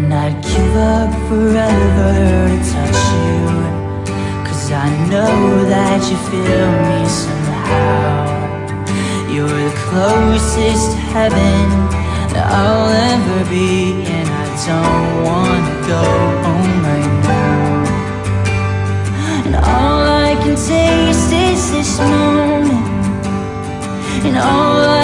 I'd give up forever to touch you, 'cause I know that you feel me somehow. You're the closest to heaven that I'll ever be, and I don't wanna go home right now. And all I can taste is this moment, and all